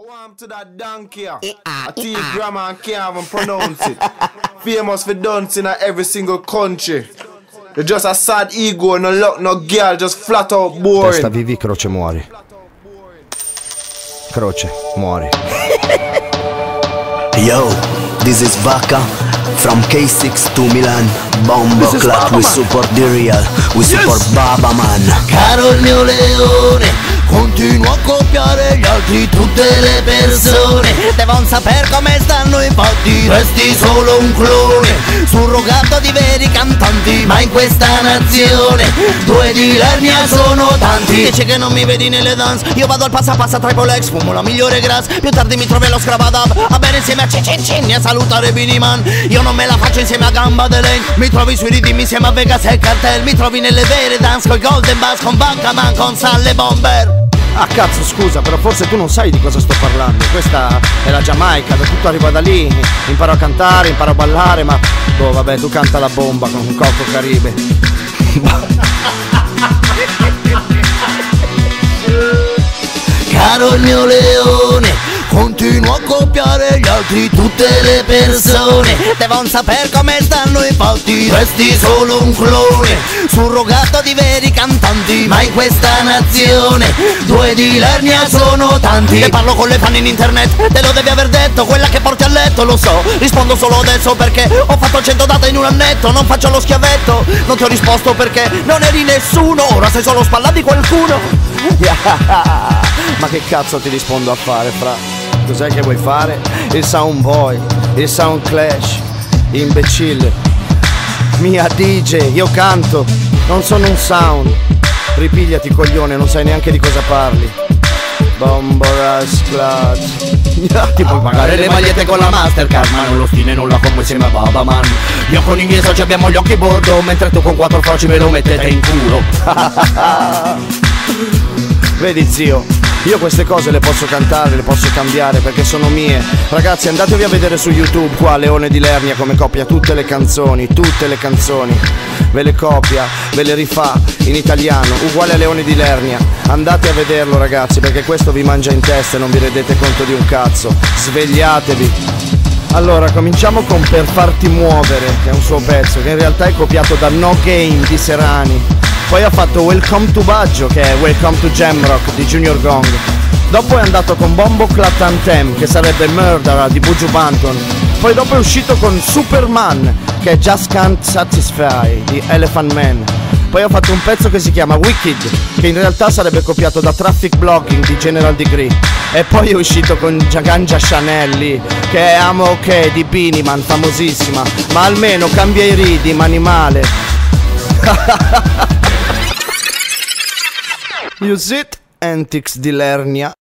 Warm to that donkey. I tell you, grandma can't even pronounce it. Famous for dancing in every single country. You're just a sad ego, no luck, no girl, just flat out boring. Testa vivi, croce muori. Croce muori. Yo, this is Vaca from K6 to Milan. Bombo Clat, we support the real, we support Baba Man. Caro il mio leone, continuo a copiare gli altri, tutte le persone devono saper come stanno, infatti resti solo un clone, surrogato di veri cantanti, ma in questa nazione due di Lernia sono tanti. Dice che non mi vedi nelle dance, io vado al passa passa tra i Polex, fumo la migliore grass, più tardi mi trovi allo Scrabadab a bere insieme a Cin e a salutare Biniman. Io non me la faccio insieme a Gamba Delaine, mi trovi sui ritmi insieme a Vegas e Cartel, mi trovi nelle vere dance con Golden Bass, con Bancaman, con Salle Bomber. Ah cazzo, scusa, però forse tu non sai di cosa sto parlando. Questa è la Giamaica, tutto arriva da lì. Imparo a cantare, imparo a ballare, ma boh, vabbè, tu canta la bomba con Coco Caribe. Caro il mio leone, continuo a copiare gli altri, tutte le persone devono saper come stanno, infatti resti solo un clone, surrogato di veri cantanti, ma in questa nazione due di Lernia sono tanti. E parlo con le fan in internet, te lo devi aver detto, quella che porti a letto, lo so, rispondo solo adesso perché ho fatto 100 date in un annetto, non faccio lo schiavetto, non ti ho risposto perché non eri nessuno, ora sei solo spalla di qualcuno. Ma che cazzo ti rispondo a fare, fra? Cos'è che vuoi fare? Il sound boy, il sound clash, imbecille. Mia DJ, io canto, non sono un sound. Ripigliati coglione, non sai neanche di cosa parli. Bomboras Clat. Ti puoi pagare Le magliette con la Mastercard, ma non lo stile non la como insieme a Baba Man. Io con i miei soci abbiamo gli occhi bordo, mentre tu con 4 froci me lo mettete in culo. Vedi zio, io queste cose le posso cantare, le posso cambiare perché sono mie. Ragazzi, andatevi a vedere su YouTube qua Leone di Lernia come copia tutte le canzoni. Ve le copia, ve le rifà in italiano, uguale a Leone di Lernia. Andate a vederlo ragazzi, perché questo vi mangia in testa e non vi rendete conto di un cazzo. Svegliatevi. Allora, cominciamo con Per farti muovere, che è un suo pezzo, che in realtà è copiato da No Game di Serrani. Poi ha fatto Welcome to Baggio, che è Welcome to Jamrock di Junior Gong. Dopo è andato con Bombo Clat Anthem, che sarebbe Murderer di Buju Banton. Poi dopo è uscito con Superman, che è Just Can't Satisfy di Elephant Man. Poi ha fatto un pezzo che si chiama Wicked, che in realtà sarebbe copiato da Traffic Blocking di General Degree. E poi è uscito con Ganja Chanel lì, che è I'm OK di Biniman, famosissima. Ma almeno cambia i ridi, animale. Use it, Antics di Lernia.